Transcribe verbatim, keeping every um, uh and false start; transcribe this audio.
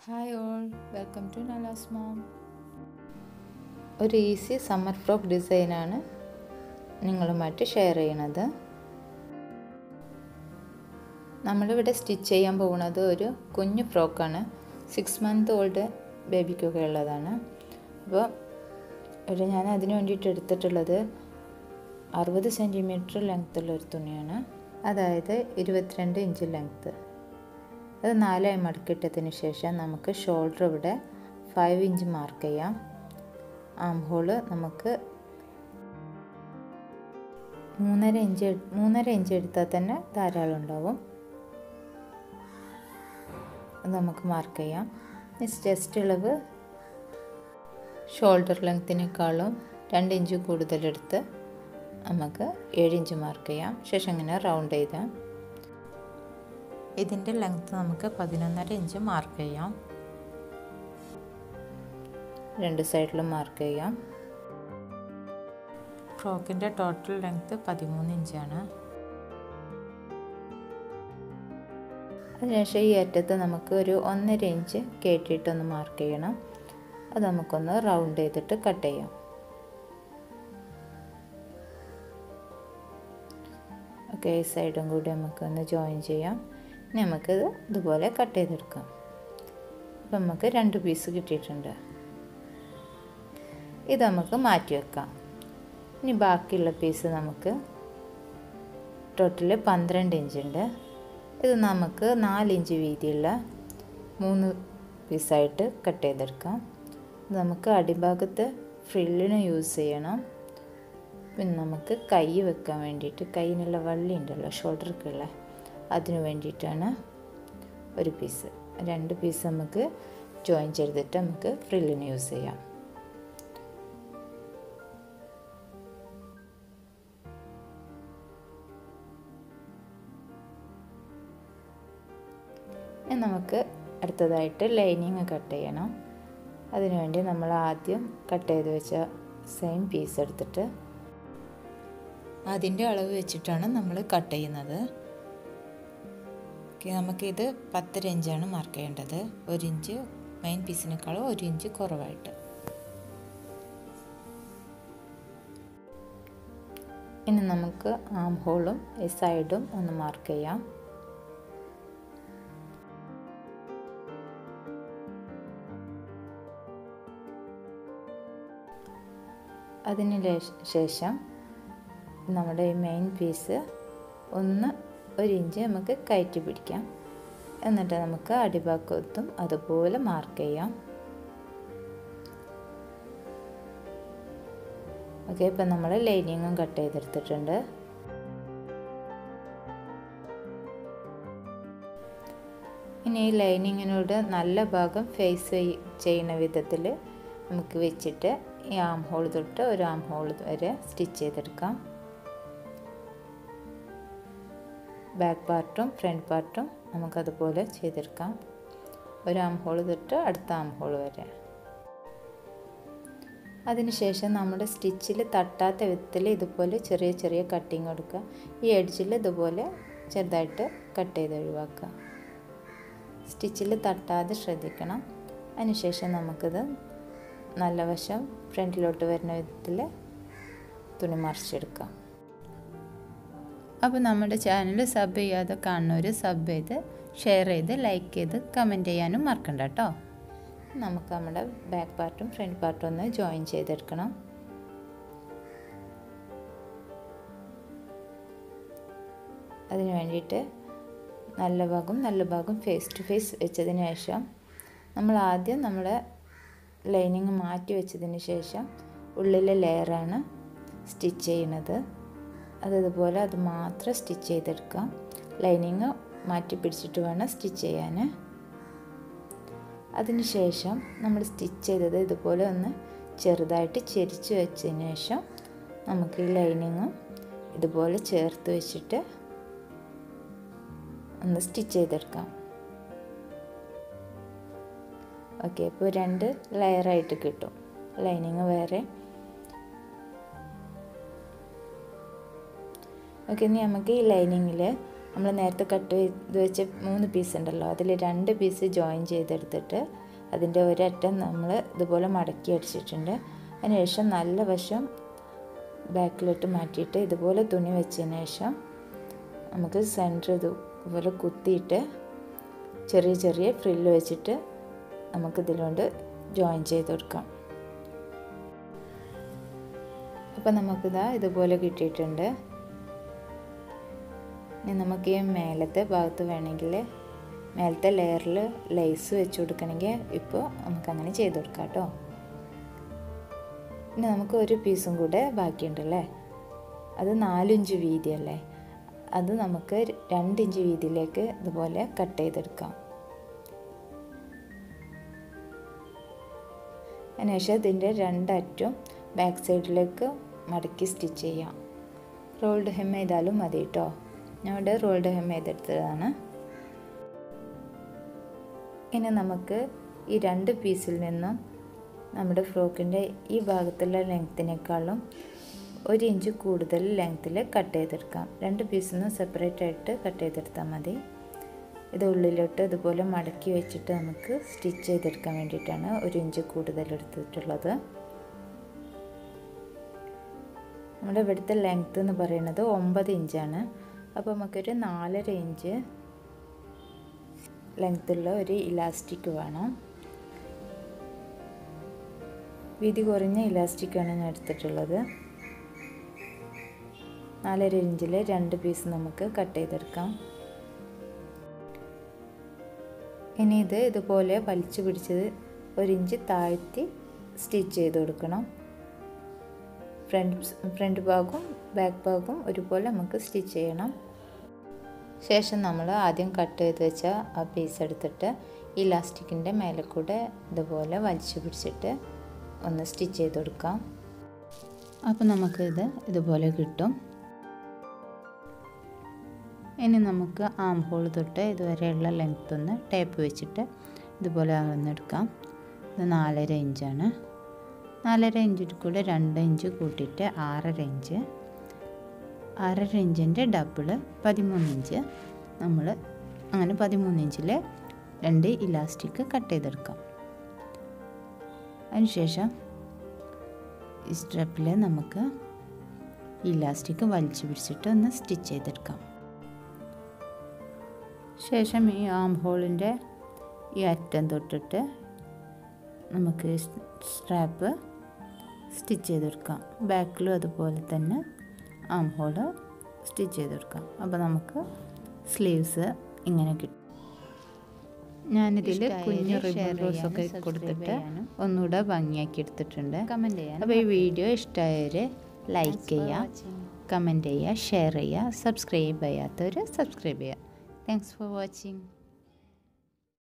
Hi all, welcome to Nala's mom. ഒരു easy summer frock ഡിസൈനാണ് നിങ്ങളുമായിട്ട് ഷെയർ ചെയ്യണത്. നമ്മളിവിടെ സ്റ്റിച്ച് ചെയ്യാൻ പോകുന്നത് ഒരു കുഞ്ഞു ഫ്രോക്കാണ്. സിക്സ് മന്ത് ഓൾഡ് ബേബിക്കൊക്കെ ഉള്ളതാണ്. അപ്പോൾ ഇവിടെ ഞാൻ അതിന് വേണ്ടിയിട്ട് എടുത്തിട്ടുള്ളത് അറുപത് സെൻറ്റിമീറ്റർ ലെങ്ത്തുള്ളൊരു തുണിയാണ്, അതായത് ഇരുപത്തിരണ്ട് ഇഞ്ച് ലെങ്ത്ത്. അത് നാലായി മടക്കിയിട്ടതിന് ശേഷം നമുക്ക് ഷോൾഡർ ഇവിടെ ഫൈവ് ഇഞ്ച് മാർക്ക് ചെയ്യാം. ആം ഹോള് നമുക്ക് മൂന്നര ഇഞ്ച് മൂന്നര ഇഞ്ച് എടുത്താൽ തന്നെ ധാരാളം ഉണ്ടാവും. അത് നമുക്ക് മാർക്ക് ചെയ്യാം. ചെസ്റ്റ് ഇളവ് ഷോൾഡർ ലെങ്ത്തിനേക്കാളും രണ്ട് ഇഞ്ച് കൂടുതലെടുത്ത് നമുക്ക് ഏഴ് ഇഞ്ച് മാർക്ക് ചെയ്യാം. ശേഷം ഇങ്ങനെ റൗണ്ട് ചെയ്താൽ ഇതിൻ്റെ ലെങ്ത്ത് നമുക്ക് പതിനൊന്നര ഇഞ്ച് മാർക്ക് ചെയ്യാം. രണ്ട് സൈഡിലും മാർക്ക് ചെയ്യാം. ഫ്രോക്കിൻ്റെ ടോട്ടൽ ലെങ്ത്ത് പതിമൂന്ന് ഇഞ്ചാണ്. അതിനുശേഷം ഈ അറ്റത്ത് നമുക്ക് ഒരു ഒന്നര ഇഞ്ച് കയറ്റിയിട്ടൊന്ന് മാർക്ക് ചെയ്യണം. അത് നമുക്കൊന്ന് റൗണ്ട് ചെയ്തിട്ട് കട്ട് ചെയ്യാം. ഓക്കെ, ഈ സൈഡും കൂടി നമുക്കൊന്ന് ജോയിൻ ചെയ്യാം. ഇനി നമുക്കിത് ഇതുപോലെ കട്ട് ചെയ്തെടുക്കാം. അപ്പം നമുക്ക് രണ്ട് പീസ് കിട്ടിയിട്ടുണ്ട്. ഇത് നമുക്ക് മാറ്റി വെക്കാം. ഇനി ബാക്കിയുള്ള പീസ് നമുക്ക് ടോട്ടൽ പന്ത്രണ്ട് ഇഞ്ചുണ്ട്. ഇത് നമുക്ക് നാലിഞ്ച് വീതിയുള്ള മൂന്ന് പീസായിട്ട് കട്ട് ചെയ്തെടുക്കാം. നമുക്ക് അടിഭാഗത്ത് ഫ്രില്ലിന് യൂസ് ചെയ്യണം. പിന്നെ നമുക്ക് കൈ വെക്കാൻ വേണ്ടിയിട്ട്, കൈയിനുള്ള വള്ളി ഉണ്ടല്ലോ ഷോൾഡർക്കുള്ള, അതിന് വേണ്ടിയിട്ടാണ് ഒരു പീസ്. രണ്ട് പീസ് നമുക്ക് ജോയിൻ ചെയ്തിട്ട് നമുക്ക് ഫ്രില്ലിന് യൂസ് ചെയ്യാം. ഇനി നമുക്ക് അടുത്തതായിട്ട് ലൈനിങ് കട്ട് ചെയ്യണം. അതിനുവേണ്ടി നമ്മൾ ആദ്യം കട്ട് ചെയ്ത് വെച്ച സെയിം പീസ് എടുത്തിട്ട് അതിൻ്റെ അളവ് വെച്ചിട്ടാണ് നമ്മൾ കട്ട് ചെയ്യുന്നത്. ഓക്കെ, നമുക്കിത് പത്തര ഇഞ്ചാണ് മാർക്ക് ചെയ്യേണ്ടത്. ഒരു ഇഞ്ച് മെയിൻ പീസിനേക്കാളും ഒരു ഇഞ്ച് കുറവായിട്ട്. ഇനി നമുക്ക് ആം ഹോളും ഈ സൈഡും ഒന്ന് മാർക്ക് ചെയ്യാം. അതിന് ശേഷം നമ്മുടെ ഈ മെയിൻ പീസ് ഒന്ന് ഒരു ഇഞ്ച് നമുക്ക് കയറ്റി പിടിക്കാം. എന്നിട്ട് നമുക്ക് അടിഭാഗത്തും അതുപോലെ മാർക്ക് ചെയ്യാം. ഓക്കെ, ഇപ്പം നമ്മൾ ലൈനിങ്ങും കട്ട് ചെയ്തെടുത്തിട്ടുണ്ട്. ഇനി ഈ ലൈനിങ്ങിനോട് നല്ല ഭാഗം ഫേസ് ചെയ്യുന്ന വിധത്തിൽ നമുക്ക് വെച്ചിട്ട് ഈ ആം ഹോൾ തൊട്ട് ഒരു ആം ഹോൾ വരെ സ്റ്റിച്ച് ചെയ്തെടുക്കാം. ബാക്ക് പാർട്ടും ഫ്രണ്ട് പാർട്ടും നമുക്കതുപോലെ ചെയ്തെടുക്കാം. ഒരു ആം ഹോൾ തൊട്ട് അടുത്ത ആം ഹോൾ വരെ. അതിനുശേഷം നമ്മുടെ സ്റ്റിച്ചിൽ തട്ടാത്ത വിധത്തിൽ ഇതുപോലെ ചെറിയ ചെറിയ കട്ടിങ് കൊടുക്കുക. ഈ എഡ്ജിൽ ഇതുപോലെ ചെറുതായിട്ട് കട്ട് ചെയ്ത് ഒഴിവാക്കുക. സ്റ്റിച്ചിൽ തട്ടാതെ ശ്രദ്ധിക്കണം. അതിനുശേഷം നമുക്കിത് നല്ല വശം ഫ്രണ്ടിലോട്ട് വരുന്ന വിധത്തിൽ തുണി മറിച്ചെടുക്കാം. അപ്പോൾ നമ്മുടെ ചാനൽ സബ് ചെയ്യാതെ കാണുന്നവർ സബ് ചെയ്ത് ഷെയർ ചെയ്ത് ലൈക്ക് ചെയ്ത് കമൻറ്റ് ചെയ്യാനും മറക്കണ്ട കേട്ടോ. നമുക്ക് നമ്മുടെ ബാക്ക് പാർട്ടും ഫ്രണ്ട് പാർട്ടും ഒന്ന് ജോയിൻ ചെയ്തെടുക്കണം. അതിന് വേണ്ടിയിട്ട് നല്ല ഭാഗം നല്ല ഭാഗം ഫേസ് ടു ഫേസ് വെച്ചതിന് ശേഷം നമ്മൾ ആദ്യം നമ്മുടെ ലൈനിങ് മാറ്റി വെച്ചതിന് ശേഷം ഉള്ളിലെ ലെയറാണ് സ്റ്റിച്ച് ചെയ്യുന്നത്. അതതുപോലെ അത് മാത്രം സ്റ്റിച്ച് ചെയ്തെടുക്കാം. ലൈനിങ് മാറ്റി പിടിച്ചിട്ട് വേണം സ്റ്റിച്ച് ചെയ്യാൻ. അതിന് ശേഷം നമ്മൾ സ്റ്റിച്ച് ചെയ്തത് ഇതുപോലെ ഒന്ന് ചെറുതായിട്ട് ചെരിച്ച് വെച്ചതിന് ശേഷം നമുക്ക് ഈ ലൈനിങ്ങും ഇതുപോലെ ചേർത്ത് വെച്ചിട്ട് ഒന്ന് സ്റ്റിച്ച് ചെയ്തെടുക്കാം. ഓക്കെ, ഇപ്പോൾ രണ്ട് ലെയറായിട്ട് കിട്ടും. ലൈനിങ് വേറെ. ഓക്കെ, ഇനി നമുക്ക് ഈ ലൈനിങ്ങിൽ നമ്മൾ നേരത്തെ കട്ട് ചെയ്ത് വെച്ച മൂന്ന് പീസ് ഉണ്ടല്ലോ, അതിൽ രണ്ട് പീസ് ജോയിൻ ചെയ്തെടുത്തിട്ട് അതിൻ്റെ ഒരറ്റം നമ്മൾ ഇതുപോലെ മടക്കി അടിച്ചിട്ടുണ്ട്. അതിനുശേഷം നല്ല വശം ബാക്കിലോട്ട് മാറ്റിയിട്ട് ഇതുപോലെ തുണി വെച്ചതിന് ശേഷം നമുക്ക് സെൻറ്റർ ഇതുപോലെ കുത്തിയിട്ട് ചെറിയ ചെറിയ ഫ്രില്ല് വെച്ചിട്ട് നമുക്കിതിലോട്ട് ജോയിൻ ചെയ്ത് കൊടുക്കാം. അപ്പോൾ നമുക്കിതാ ഇതുപോലെ കിട്ടിയിട്ടുണ്ട്. ഇനി നമുക്ക് ഈ മേലത്തെ ഭാഗത്ത് വേണമെങ്കിൽ മേലത്തെ ലെയറിൽ ലേസ് വെച്ച് കൊടുക്കണമെങ്കിൽ ഇപ്പോൾ നമുക്കങ്ങനെ ചെയ്ത് കൊടുക്കാം കേട്ടോ. പിന്നെ നമുക്ക് ഒരു പീസും കൂടെ ബാക്കിയുണ്ടല്ലേ, അത് നാലിഞ്ച് വീതിയല്ലേ, അത് നമുക്ക് രണ്ടിഞ്ച് വീതിയിലേക്ക് ഇതുപോലെ കട്ട് ചെയ്തെടുക്കാം. അതിനുശേഷം ഇതിൻ്റെ രണ്ടറ്റും ബാക്ക് സൈഡിലേക്ക് മടക്കി സ്റ്റിച്ച് ചെയ്യാം. റോൾഡ് ഹെം ചെയ്താലും മതി കേട്ടോ. ഞാൻ ഇവിടെ റോൾഡ് ഹെം ചെയ്തെടുത്തതാണ്. ഇനി നമുക്ക് ഈ രണ്ട് പീസിൽ നിന്നും നമ്മുടെ ഫ്രോക്കിൻ്റെ ഈ ഭാഗത്തുള്ള ലെങ്ത്തിനേക്കാളും ഒരു ഇഞ്ച് കൂടുതൽ ലെങ്ത്തിൽ കട്ട് ചെയ്തെടുക്കാം. രണ്ട് പീസിൽ നിന്ന് സെപ്പറേറ്റ് ആയിട്ട് കട്ട് ചെയ്തെടുത്താൽ മതി. ഇത് ഉള്ളിലോട്ട് ഇതുപോലെ മടക്കി വെച്ചിട്ട് നമുക്ക് സ്റ്റിച്ച് ചെയ്തെടുക്കാൻ വേണ്ടിയിട്ടാണ് ഒരു ഇഞ്ച് കൂടുതൽ എടുത്തിട്ടുള്ളത്. നമ്മുടെ ഇവിടുത്തെ ലെങ്ത്ത് എന്ന് പറയുന്നത് ഒമ്പത് ഇഞ്ചാണ്. അപ്പോൾ നമുക്കൊരു നാലര ഇഞ്ച് ലെങ്ത്തുള്ള ഒരു ഇലാസ്റ്റിക് വേണം. വീതി കുറഞ്ഞ ഇലാസ്റ്റിക്കാണ് ഞാൻ എടുത്തിട്ടുള്ളത്. നാലര ഇഞ്ചിൽ രണ്ട് പീസ് നമുക്ക് കട്ട് ചെയ്തെടുക്കാം. ഇനി ഇത് ഇതുപോലെ വലിച്ചു പിടിച്ചത് ഒരു ഇഞ്ച് താഴ്ത്തി സ്റ്റിച്ച് ചെയ്ത് കൊടുക്കണം. ഫ്രണ്ട് ഫ്രണ്ട് ഭാഗവും ബാക്ക് ഭാഗവും ഒരുപോലെ നമുക്ക് സ്റ്റിച്ച് ചെയ്യണം. ശേഷം നമ്മൾ ആദ്യം കട്ട് ചെയ്ത് വെച്ച ആ പീസ് എടുത്തിട്ട് ഇലാസ്റ്റിക്കിൻ്റെ മേലെ കൂടെ ഇതുപോലെ വലിച്ചു പിടിച്ചിട്ട് ഒന്ന് സ്റ്റിച്ച് ചെയ്ത് കൊടുക്കാം. അപ്പോൾ നമുക്കിത് ഇതുപോലെ കിട്ടും. ഇനി നമുക്ക് ആം ഹോൾ തൊട്ട് ഇതുവരെയുള്ള ലെങ്ത്ത് ഒന്ന് ടേപ്പ് വെച്ചിട്ട് ഇതുപോലെ അളന്നെടുക്കാം. ഇത് നാലര ഇഞ്ചാണ്. നാലര ഇഞ്ചിൽ കൂടെ രണ്ട് ഇഞ്ച് കൂട്ടിയിട്ട് ആറര ഇഞ്ച്, ആറര ഇഞ്ചിൻ്റെ ഡബിള് പതിമൂന്ന് ഇഞ്ച്, നമ്മൾ അങ്ങനെ പതിമൂന്ന് ഇഞ്ചിൽ രണ്ട് ഇലാസ്റ്റിക് കട്ട് ചെയ്തെടുക്കാം. അതിനുശേഷം ഈ സ്ട്രെപ്പിൽ നമുക്ക് ഇലാസ്റ്റിക് വലിച്ചു പിടിച്ചിട്ട് ഒന്ന് സ്റ്റിച്ച് ചെയ്തെടുക്കാം. ശേഷം ഈ ആം ഹോളിൻ്റെ ഈ അറ്റം തൊട്ടിട്ട് നമുക്ക് സ്ട്രാപ്പ് സ്റ്റിച്ച് ചെയ്തെടുക്കാം. ബാക്കിലും അതുപോലെ തന്നെ ആം ഹോള് സ്റ്റിച്ച് ചെയ്തെടുക്കാം. അപ്പോൾ നമുക്ക് സ്ലീവ്സ് ഇങ്ങനെ കിട്ടും. ഞാനിതിൽ കുഞ്ഞ് റിബൺ റോസൊക്കെ കൊടുത്തിട്ട് ഒന്നുകൂടെ ഭംഗിയാക്കി എടുത്തിട്ടുണ്ട്. കമൻറ്റ് ചെയ്യാം. അപ്പോൾ ഈ വീഡിയോ ഇഷ്ടമായവർ ലൈക്ക് ചെയ്യുക, കമൻറ്റ് ചെയ്യുക, ഷെയർ ചെയ്യുക, സബ്സ്ക്രൈബ് ചെയ്യാത്തവർ സബ്സ്ക്രൈബ് ചെയ്യുക. Thanks for watching.